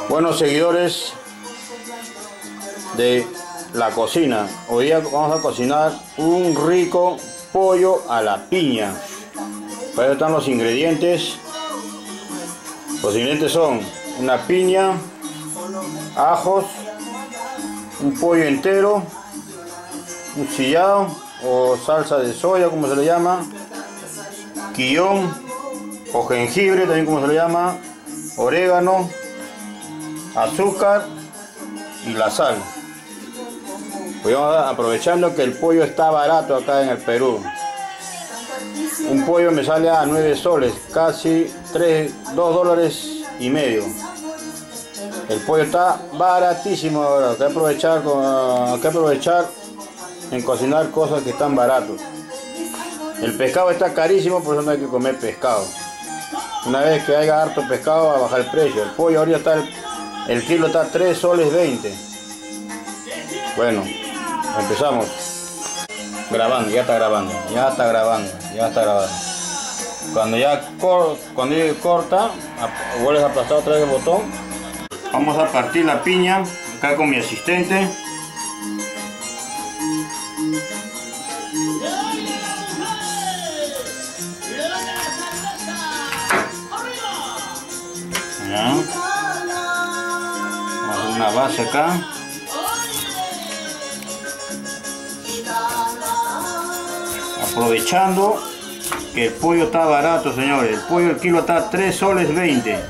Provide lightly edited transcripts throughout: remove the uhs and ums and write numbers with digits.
Buenos seguidores de la cocina, hoy día vamos a cocinar un rico pollo a la piña. Para ello están los ingredientes. Los ingredientes son una piña, ajos, un pollo entero, un sillao o salsa de soya como se le llama, quillón o jengibre también como se le llama, orégano, azúcar y la sal. Pues aprovechando que el pollo está barato acá en el Perú, un pollo me sale a 9 soles, casi 2 dólares y medio. El pollo está baratísimo ahora, hay que aprovechar en cocinar cosas que están baratos. El pescado está carísimo, por eso no hay que comer pescado. Una vez que haya harto pescado va a bajar el precio. El pollo ahorita está, el kilo está 3 soles 20. Bueno, empezamos. Grabando, ya está grabando. Cuando ya corta, vuelves a aplastar otra vez el botón. Vamos a partir la piña, acá con mi asistente. Ya. Vamos a hacer una base acá. Aprovechando que el pollo está barato, señores. El pollo, el kilo está a 3 soles 20.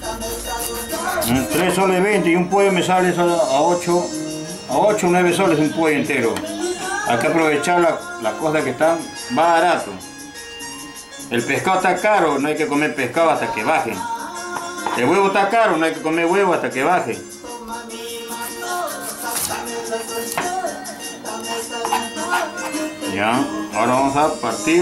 3 soles 20 y un pollo me sale a 8 o 9 soles un pollo entero. Hay que aprovechar las cosas que están barato. El pescado está caro, no hay que comer pescado hasta que baje. El huevo está caro, no hay que comer huevo hasta que baje. Ya, ahora vamos a partir.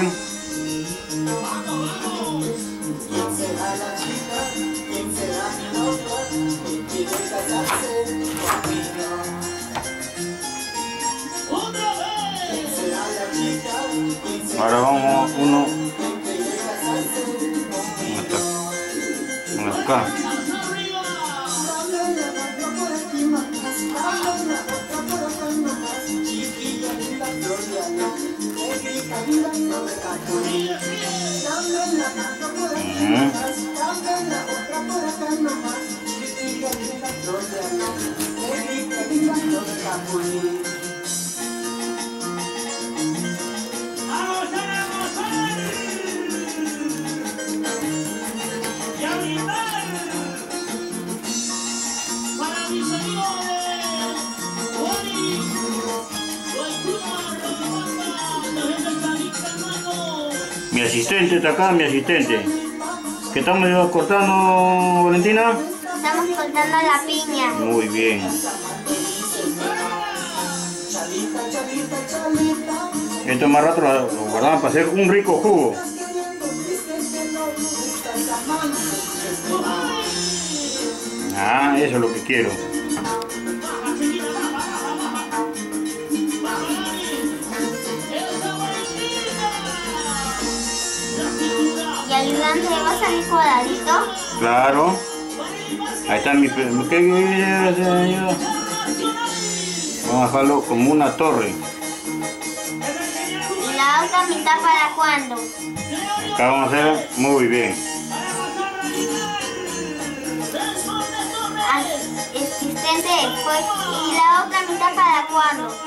Ahora vamos uno acá. Mi asistente está acá, mi asistente. ¿Qué estamos cortando, Valentina? Estamos cortando la piña. Muy bien. Esto más rato lo guardamos para hacer un rico jugo. Ah, eso es lo que quiero. ¿Y ayudante va a salir cuadradito? Claro. Ahí está mi... ¿Qué ayuda? Vamos a dejarlo como una torre. ¿Y la otra mitad para cuándo? Acá vamos a hacer muy bien. Asistente, pues, ¿y la otra mitad para cuándo?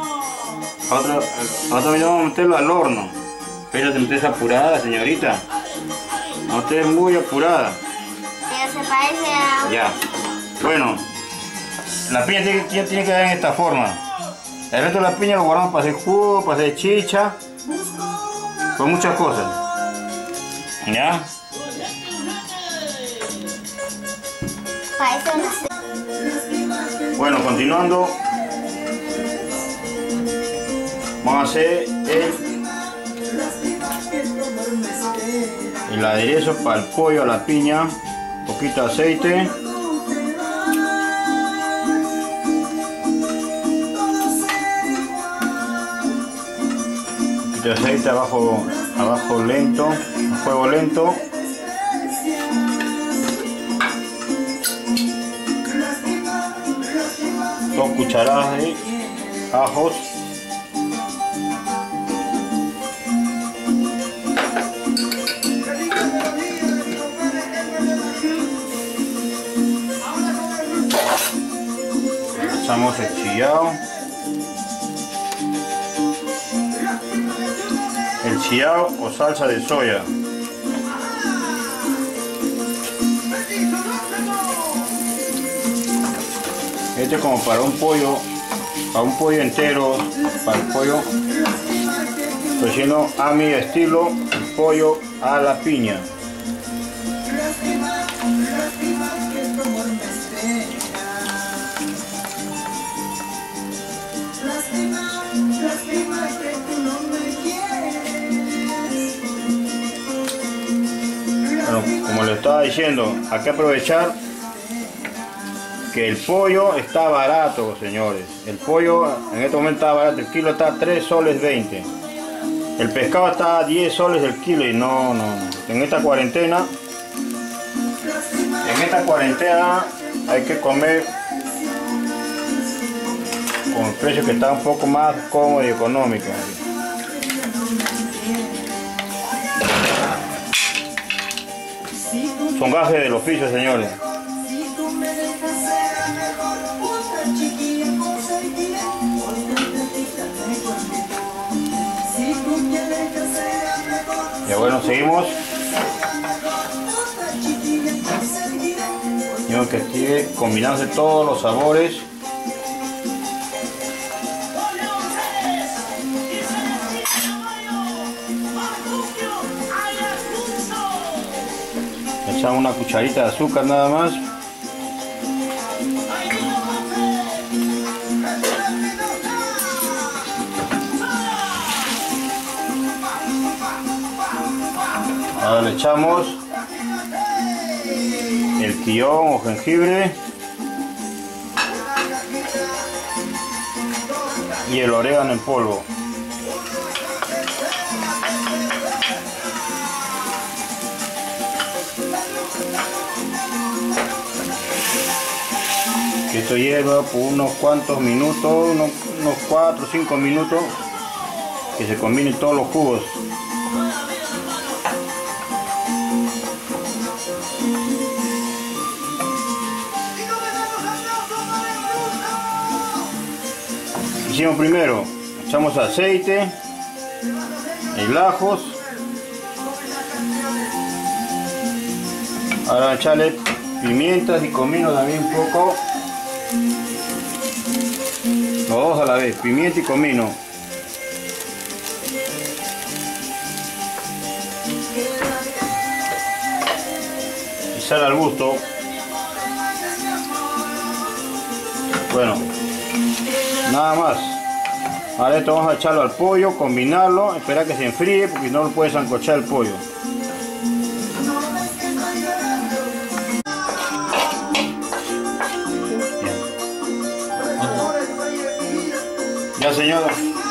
Otra mitad vamos a meterlo al horno. Pero usted es apurada, señorita. No, usted es muy apurada. Pero se parece a... Ya. Bueno, la piña tiene que quedar en esta forma. El resto de la piña lo guardamos para hacer jugo, para hacer chicha, con muchas cosas. ¿Ya? Parece una... Bueno, continuando. Vamos a hacer el aderezo para el pollo a la piña. Un poquito de aceite. De aceite abajo lento, a fuego lento. cucharadas de ajos. Echamos el chillao. El chillao o salsa de soya. Este es como para un pollo entero, para el pollo. Estoy haciendo a mi estilo el pollo a la piña. Bueno, como les estaba diciendo, hay que aprovechar que el pollo está barato, señores. El pollo en este momento está barato, el kilo está a 3 soles 20. El pescado está a 10 soles el kilo y no. En esta cuarentena hay que comer con el precio que está un poco más cómodo y económico. Son gajes del oficio, señores. Y bueno, seguimos. Tengo que sigue combinarse todos los sabores. Echamos una cucharita de azúcar nada más. Ahora le echamos el quillón o jengibre y el orégano en polvo. Que esto lleva por unos cuantos minutos, unos 4 o 5 minutos, que se combinen todos los jugos. Hicimos primero, echamos aceite, el ajos, ahora echarle pimientas y comino también un poco, los dos a la vez, pimienta y comino. Y sal al gusto. Bueno, nada más. Ahora esto vamos a echarlo al pollo, combinarlo, esperar que se enfríe porque no lo puede sancochar el pollo. Ya, señora.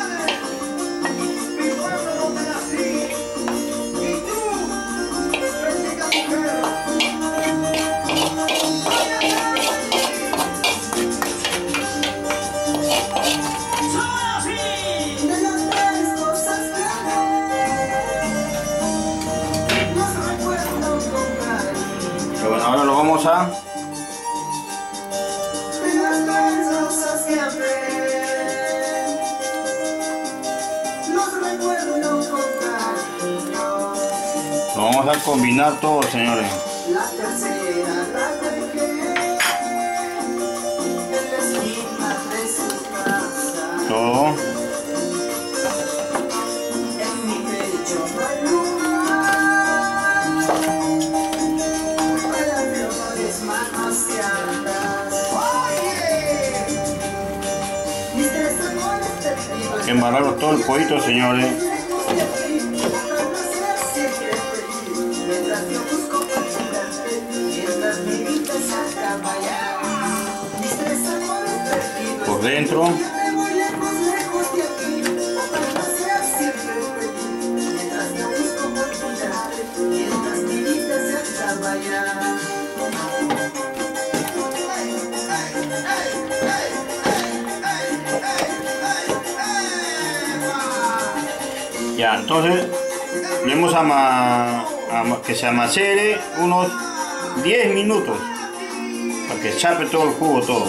Bueno, ahora lo vamos a combinar todo, señores. Todo. Embarrarlo todo el pollito, señores. Por dentro. Ya, entonces vamos a que se amacere unos 10 minutos para que chape todo el jugo todo.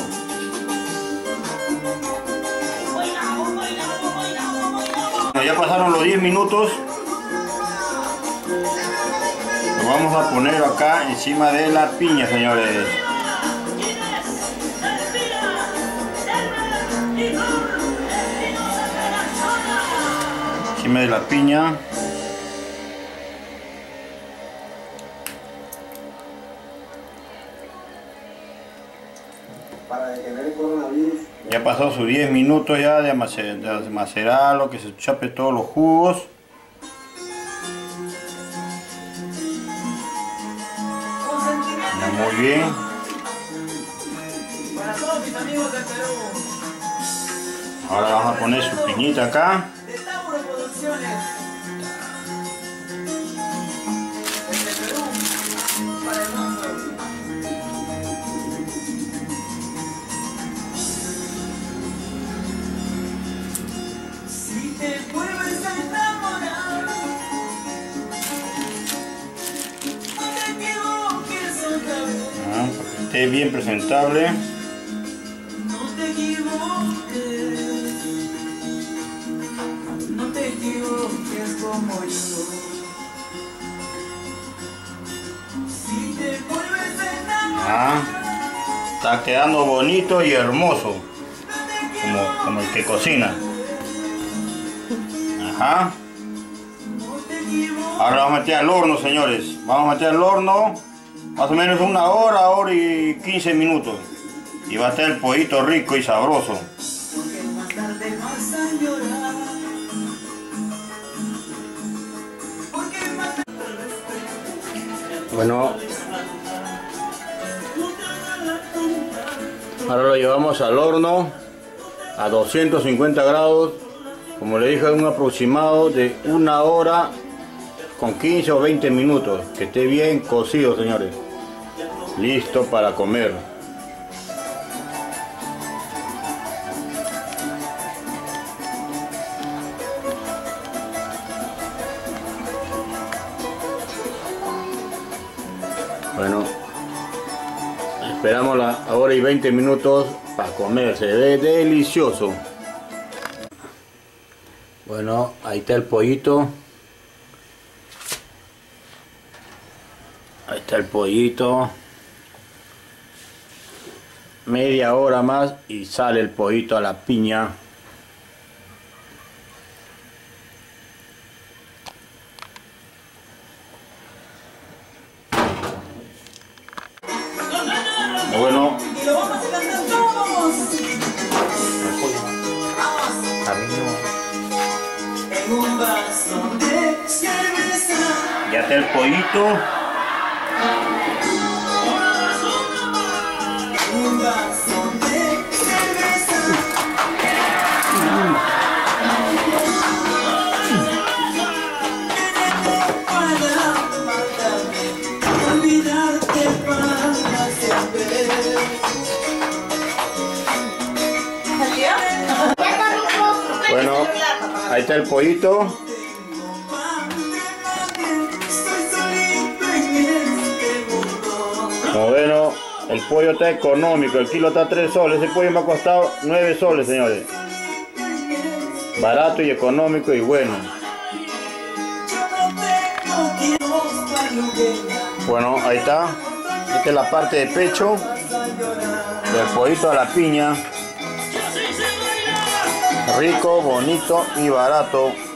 Bueno, ya pasaron los 10 minutos. Lo vamos a poner acá encima de la piña, señores. Encima de la piña. Para detener el coronavirus. Ya pasó sus 10 minutos ya de macerarlo, que se chape todos los jugos. Ya, muy bien. Para todos mis amigos del Perú. Ahora vamos a poner su piñita acá. De Tauro Producciones. Desde Perú. Para el mundo. Si te vuelves a enamorar, no te equivoques otra vez. Para que esté bien presentable. No te equivoques. No te equivoques como yo. Si te vuelves a enamorar, Está quedando bonito y hermoso. Como el que cocina. Ajá. Ahora vamos a meter al horno, señores. Vamos a meter al horno más o menos una hora, hora y 15 minutos. Y va a estar el pollito rico y sabroso. porque más tarde vas a llorar. Porque más Bueno, ahora lo llevamos al horno a 250 grados. Como le dije, un aproximado de una hora con 15 o 20 minutos. Que esté bien cocido, señores. Listo para comer. Bueno, esperamos la hora y 20 minutos para comer. Se ve delicioso. Bueno, ahí está el pollito. Ahí está el pollito. Media hora más y sale el pollito a la piña. Bueno, y lo vamos a cantar todos. En un vaso de cerveza. ya está el pollito. En un vaso de cerveza. Para matarme, olvidarte para siempre. Ya está rico. Bueno, ahí está el pollito. Como ven, el pollo está económico, el kilo está a 3 soles, ese pollo me ha costado 9 soles, señores. Barato y económico y bueno. Bueno, ahí está. Esta es la parte de pecho del pollito a la piña. Rico, bonito y barato.